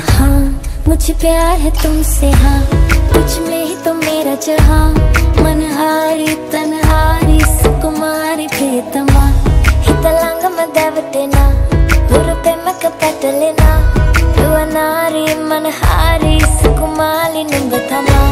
हाँ मुझे प्यार है तुमसे, हाँ तुझ में ही तो मेरा जहाँ। मनहारी तनहारी सुकुमारी प्रियतमा, हितलांग मदवटेना हुरुपे मक पटलेना। युवनारी मनहारी सुकुमारी नुंगतमा।